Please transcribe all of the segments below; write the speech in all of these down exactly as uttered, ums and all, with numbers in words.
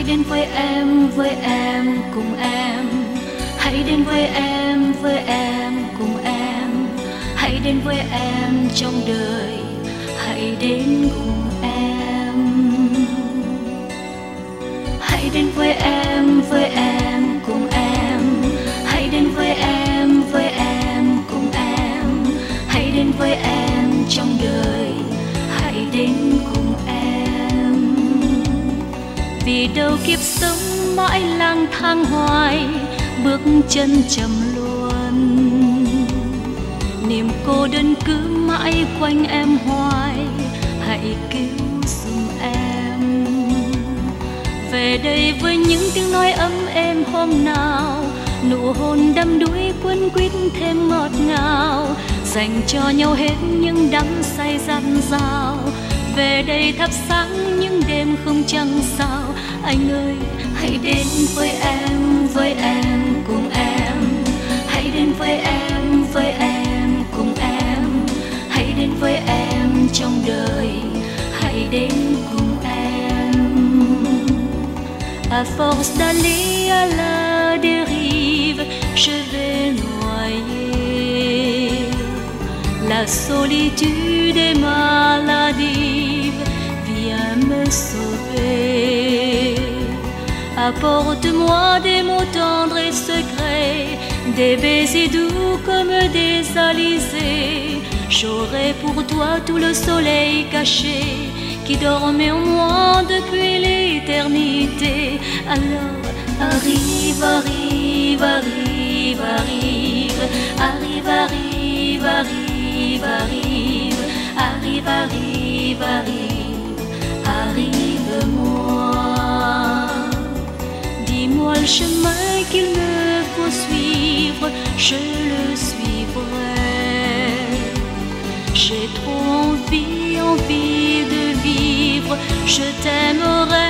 đến với em, với em, cùng em. Hãy đến với em, với em, cùng em. Hãy đến với em trong đời, hãy đến cùng em. Hãy đến với em, với em, cùng em. Hãy đến với em, với em, cùng em. Hãy đến với em trong đời, hãy đến cùng em. Vì đâu kiếp sống mãi lang thang hoài, bước chân chậm luôn. Niềm cô đơn cứ mãi quanh em hoài, hãy cứu giùm em. Về đây với những tiếng nói ấm êm hôm nào, nụ hôn đắm đuối quấn quýt thêm ngọt ngào, dành cho nhau hết những đắm say dặn dào. Về đây thắp sáng những đêm không trăng sao. Anh ơi hãy đến với em, với em, cùng em. Hãy đến với em, với em, cùng em. Hãy đến với em trong đời, hãy đến cùng em. À force d'aller à la dérive, je vais noyer. La solitude est maladive, viens me sauver. Apporte-moi des mots tendres et secrets, des baisers doux comme des alizés. J'aurai pour toi tout le soleil caché qui dormait en moi depuis l'éternité. Alors arrive, arrive, arrive, arrive, arrive, arrive, arrive, arrive, arrive, arrive, arrive, arrive-moi. Dis-moi le chemin qu'il me faut suivre, je le suivrai. J'ai trop envie, envie de vivre, je t'aimerai.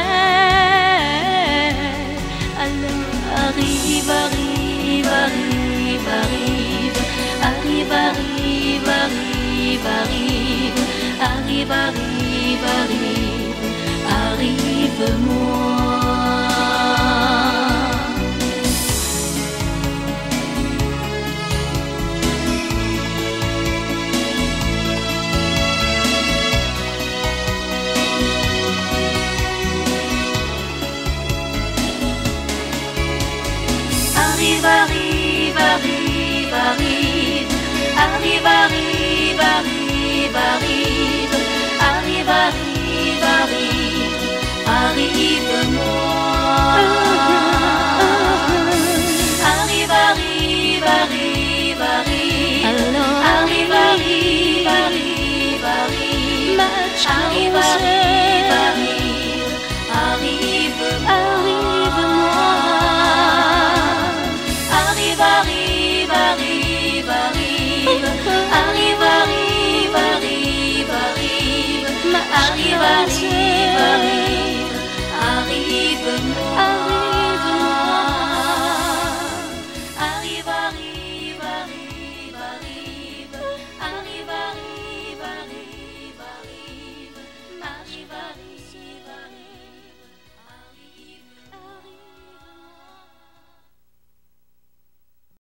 Alors arrive, arrive, arrive, arrive, arrive, arrive, arrive, arrive, arrive, arrive, arrive, arrive-moi. Arrive, arrive, arrive, arrive, arrive, arrive, arrive, arrive, arrive, arrive, arrive, arrive-moi. Arrive, arrive, arrive, arrive, arrive, arrive, arrive, arrive, arrive, arrive, arrive, arrive-moi. Arrive, arrive, arrive, arrive, arrive, arrive, arrive, arrive, arrive, arrive.